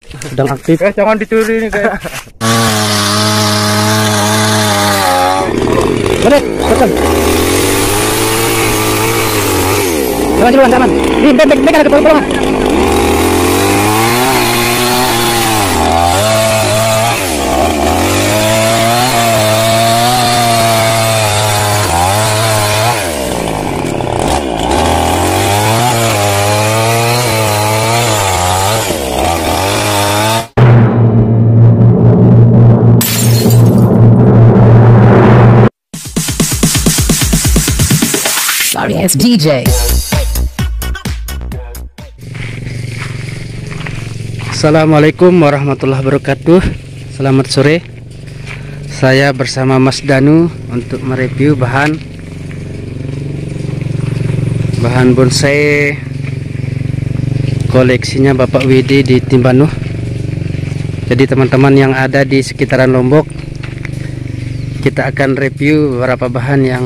sedang aktif. Jangan dicuri nih guys. Berat, tekan. Jangan. Ini bek ada kebolongan. It's DJ. Assalamualaikum warahmatullahi wabarakatuh. Selamat sore. Saya bersama Mas Danu untuk mereview bahan bonsai koleksinya Bapak Widi di Timbanu. Jadi teman-teman yang ada di sekitaran Lombok, kita akan review beberapa bahan yang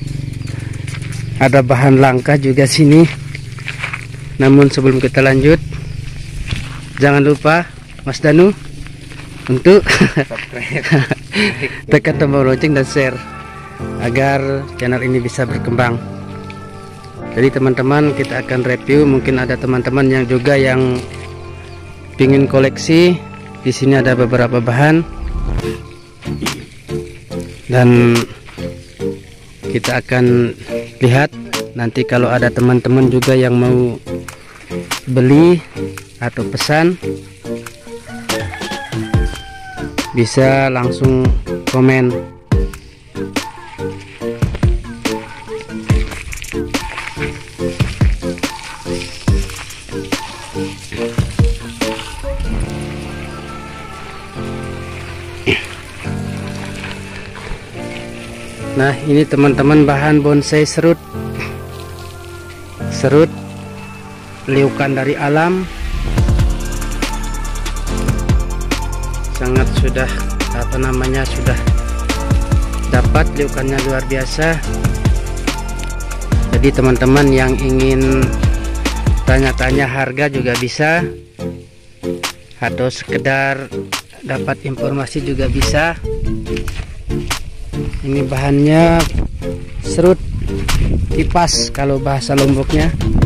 ada bahan langka juga sini. Namun sebelum kita lanjut, jangan lupa Mas Danu untuk tekan tombol lonceng dan share agar channel ini bisa berkembang. Jadi teman-teman, kita akan review. Mungkin ada teman-teman yang juga yang ingin koleksi. Di sini ada beberapa bahan dan kita akan lihat nanti kalau ada teman-teman juga yang mau beli atau pesan, bisa langsung komen. Nah, ini teman-teman bahan bonsai serut liukan dari alam. Sangat sudah sudah dapat liukannya luar biasa. Jadi teman-teman yang ingin tanya-tanya harga juga bisa, atau sekedar dapat informasi juga bisa. Ini bahannya serut kipas kalau bahasa Lomboknya.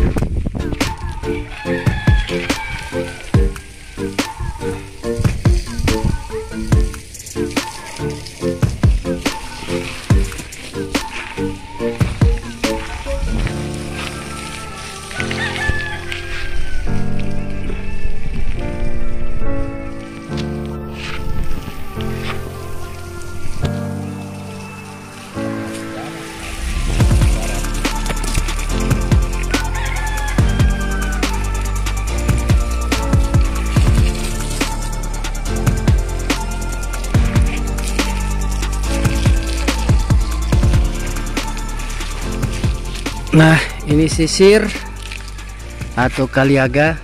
Nah, ini sisir atau kaliaga.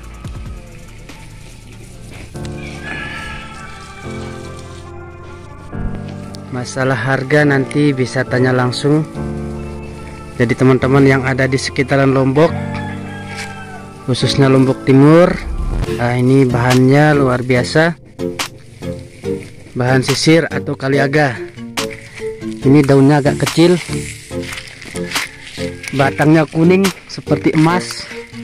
Masalah harga nanti bisa tanya langsung. Jadi teman-teman yang ada di sekitaran Lombok, khususnya Lombok Timur, nah ini bahannya luar biasa. Bahan sisir atau kaliaga. Ini daunnya agak kecil, batangnya kuning seperti emas.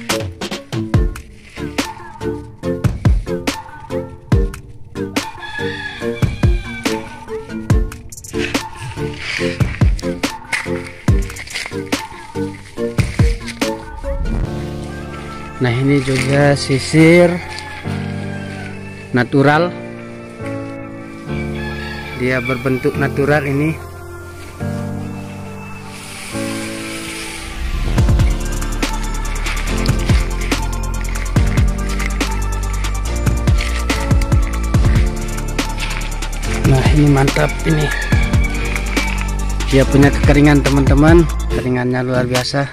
Nah, ini juga sisir natural. Dia berbentuk natural ini. Nah, ini mantap ini. Dia punya kekeringan teman-teman, keringannya luar biasa.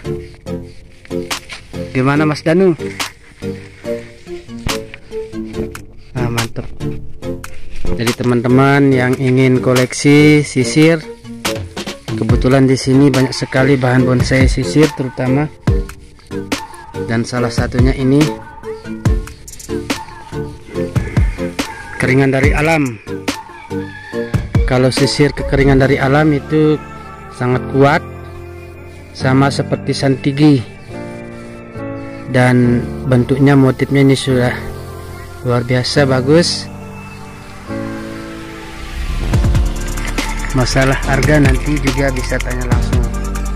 Gimana Mas Danu? Nah, mantap. Jadi teman-teman yang ingin koleksi sisir, kebetulan di sini banyak sekali bahan bonsai sisir terutama. Dan salah satunya ini. kekeringan dari alam. Kalau sisir kekeringan dari alam itu sangat kuat, sama seperti santigi, dan bentuknya, motifnya ini sudah luar biasa bagus. Masalah harga nanti juga bisa tanya langsung.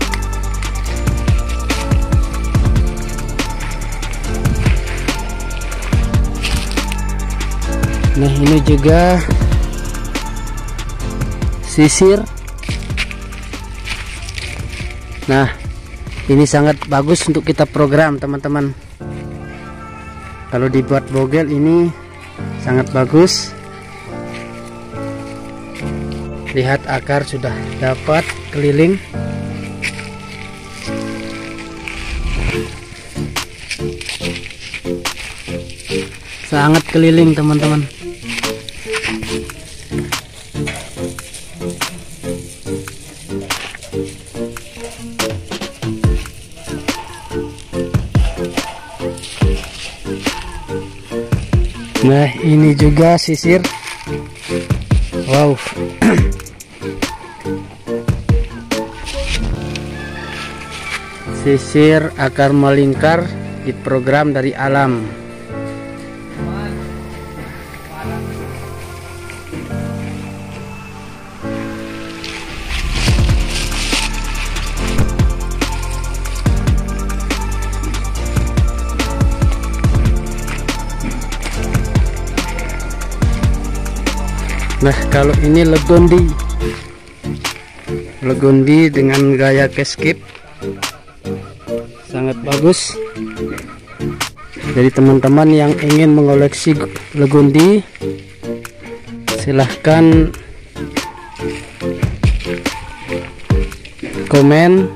Nah, ini juga sisir. Nah, ini sangat bagus untuk kita program, teman-teman. Kalau dibuat bogel ini sangat bagus. Lihat, akar sudah dapat keliling. Sangat keliling, teman-teman. Nah, ini juga sisir. Wow. Sisir akar melingkar diprogram dari alam. Nah, kalau ini legondi dengan gaya cascade sangat bagus. Jadi teman-teman yang ingin mengoleksi legondi, silahkan komen.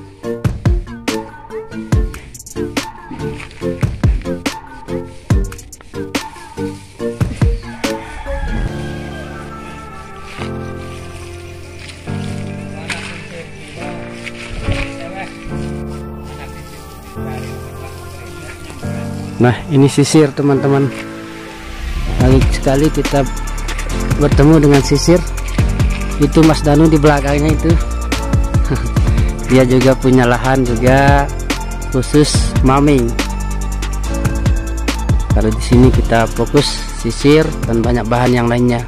Nah, ini sisir, teman-teman. Baik sekali kita bertemu dengan sisir. Itu Mas Danu di belakangnya itu. Dia juga punya lahan juga khusus maming. Kalau di sini kita fokus sisir dan banyak bahan yang lainnya.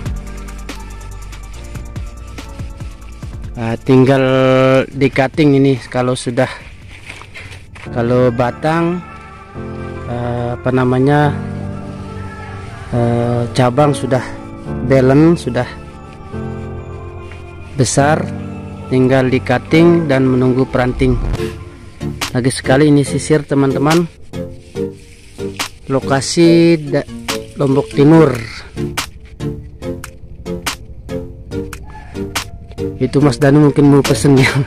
Tinggal di cutting ini. Kalau batang cabang sudah balance, sudah besar, tinggal di cutting dan menunggu peranting. Lagi sekali ini sisir, teman-teman. Lokasi Lombok Timur. Itu Mas Danu mungkin mau pesen ya.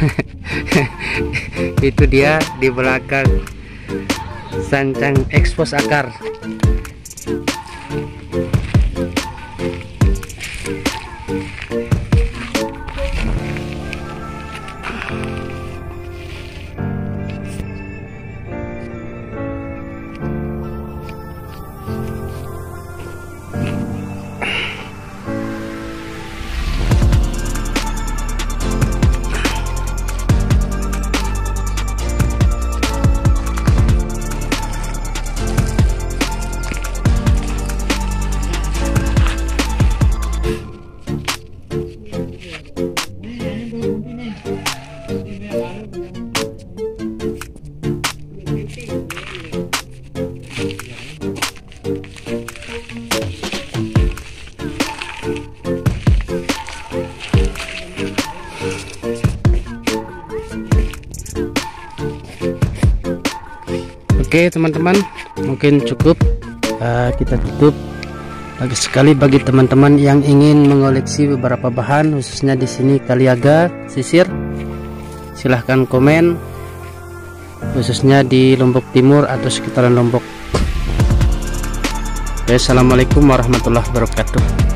Itu dia di belakang sancang ekspos akar. Oke, teman-teman, mungkin cukup. Kita tutup. Lagi sekali bagi teman-teman yang ingin mengoleksi beberapa bahan, khususnya di sini Kaliaga sisir, silahkan komen, khususnya di Lombok Timur atau sekitaran Lombok. Oke, assalamualaikum warahmatullahi wabarakatuh.